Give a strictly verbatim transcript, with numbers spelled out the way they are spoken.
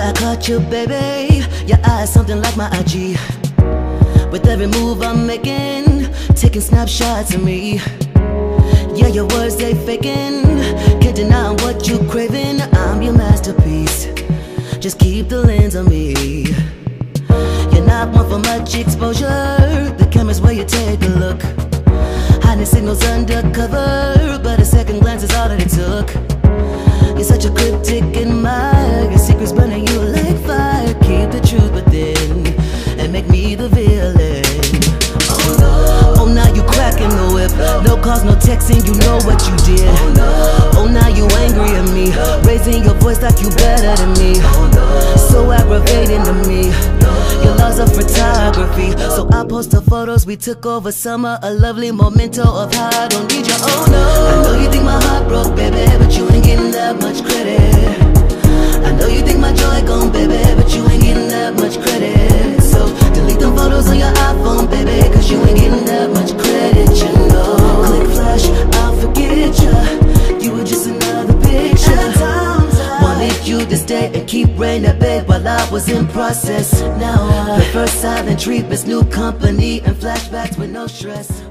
I caught you, baby. Your eyes something like my I G. With every move I'm making, taking snapshots of me. Yeah, your words they faking. Can't deny what you craving. I'm your masterpiece. Just keep the lens on me. You're not one for much exposure. The camera's where you take a look. Hiding signals undercover, but a second glance is all that it took. You're such a cryptic admirer. Your secrets burning you like fire. Keep the truth within and make me the villain. Oh no, oh now you cracking the whip. No calls, no texting, you know what you did. Oh no, oh now you angry at me, raising your voice like you better than me. Oh no, so aggravating to me. Your laws of photography, so I post the photos we took over summer. A lovely memento of how I don't need you. Oh no, I know you think my heart broke, baby, but you ain't getting that much credit. I know you think my joy gone, baby, but you ain't getting that much credit. So delete them photos on your iPhone, baby, cause you ain't getting that much credit, you know. Click flash, I'll forget ya. You were just another picture. Wanted you to stay and keep rain that babe while I was in process. Now I prefer silent treatments, new company, and flashbacks with no stress.